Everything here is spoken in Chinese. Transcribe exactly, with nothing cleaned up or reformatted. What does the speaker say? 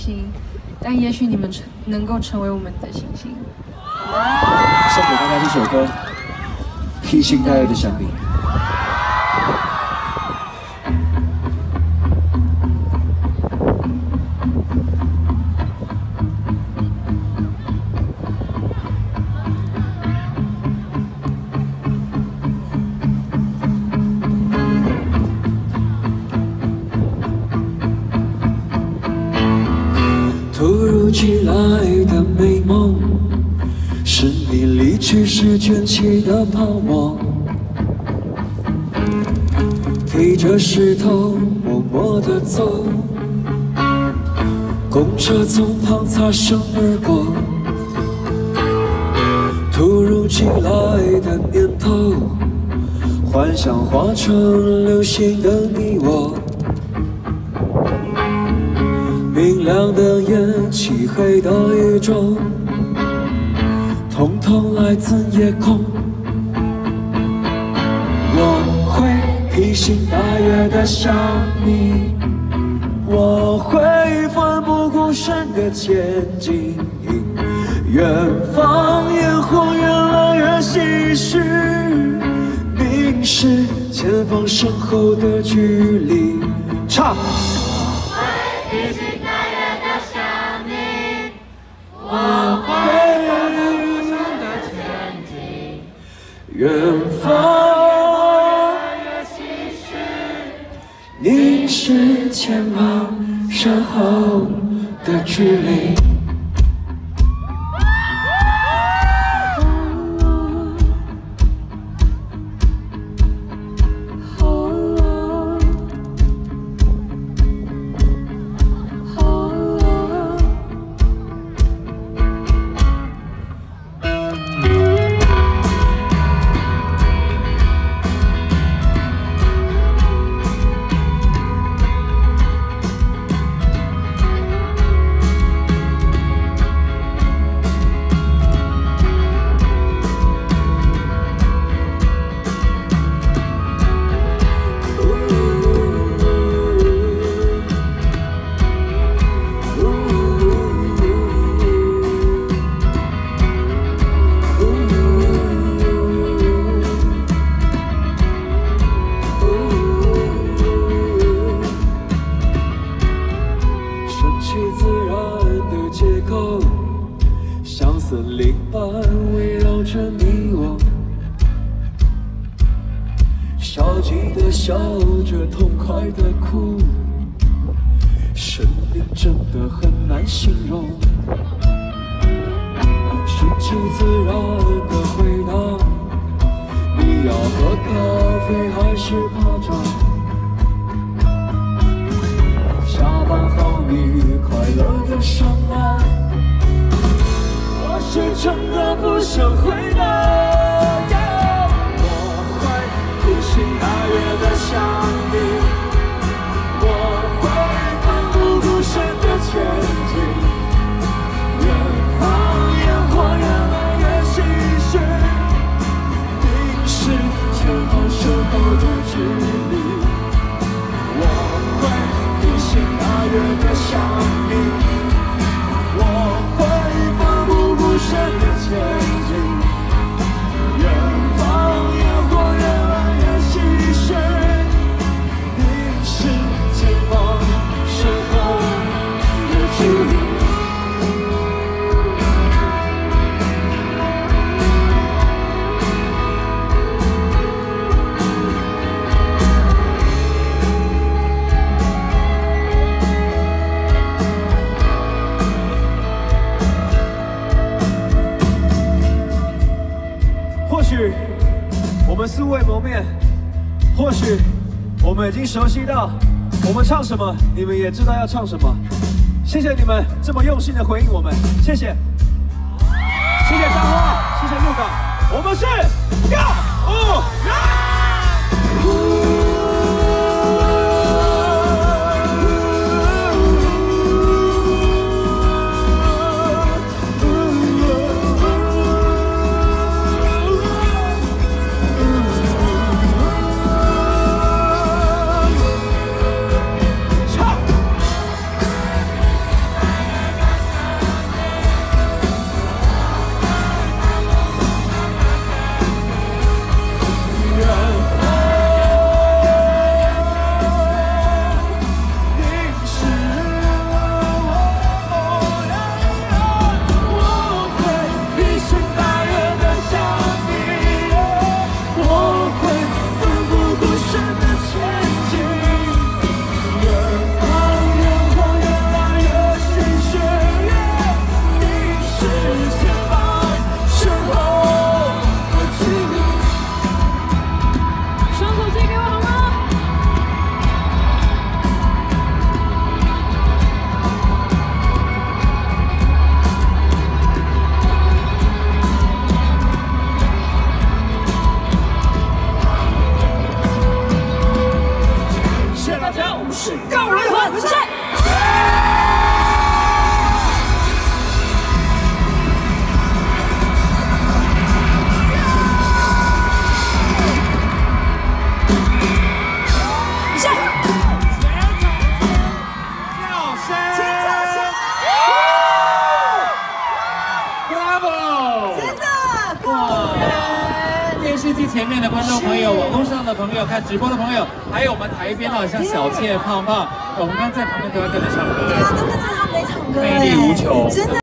星，但也许你们成能够成为我们的星星。 送给大家这首歌《披星戴月的想你》。 突如其来的美梦，是你离去时卷起的泡沫。提着石头默默地走，公车从旁擦身而过。突如其来的念头，幻想化成流星的你我。 明亮的夜，漆黑的宇宙，统统来自夜空。我会披星戴月的想你，我会奋不顾身的前进。远方烟火越来越稀释，凝视前方身后的距离。唱。 我会不断的前进，远方凝视前方身后的距离。森林般围绕着你我，消极的笑着，痛快的哭，生命真的很难形容。顺其自然的回答，你要喝咖啡还是爬山？下班后你快乐的上班。 我是真的不想回答。我会披星戴月的想你，我会奋不顾身的前进。远方烟火越来越稀释，凝视前方身后的距离。我会披星戴月的想你。 我会奋不顾身的前进，远方烟火越来越稀释，凝视前方身后的距离。或许我们素未谋面，或许我们已经熟悉到我们唱什么，你们也知道要唱什么。谢谢你们这么用心的回应我们，谢谢，谢谢张花，谢谢鹿港，我们是六五人。 的观众朋友、网络上的朋友、看直播的朋友，还有我们台边的像小倩、胖胖，我们刚在旁边都要跟着唱歌， 对啊，都跟着他们唱歌， 魅力无穷。 真的。